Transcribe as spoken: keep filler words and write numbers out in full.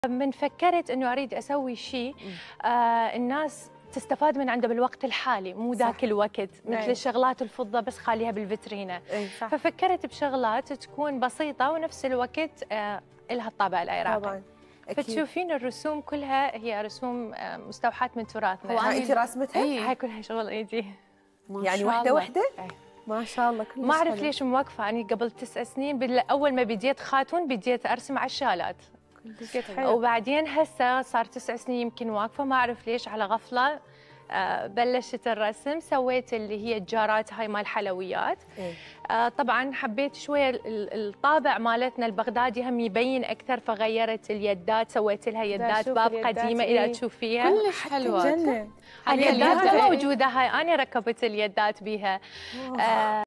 من فكرت انه اريد اسوي شيء آه الناس تستفاد من عنده بالوقت الحالي، مو ذاك الوقت مثل أي. الشغلات الفضه بس خليها بالفترينه. ففكرت بشغلات تكون بسيطه ونفس الوقت آه لها الطابع العراقي. طبعا فتشوفين الرسوم كلها هي رسوم آه مستوحاه من تراثنا. هو انت راسمتها؟ اي هاي كلها شغل ايدي. يعني واحده واحده؟ ما شاء الله. كلش ما اعرف ليش موقفه. اني قبل تسع سنين اول ما بديت خاتون بديت ارسم على الشالات، وبعدين هسه صار تسع سنين يمكن واقفه، ما اعرف ليش على غفله آه بلشت الرسم. سويت اللي هي الجارات هاي مال حلويات. آه طبعا حبيت شويه الطابع مالتنا البغدادي هم يبين اكثر، فغيرت اليدات، سويت لها يدات باب قديمه الى تشوفيها كلش حلوه. اليدات موجوده هاي، انا ركبت اليدات بيها.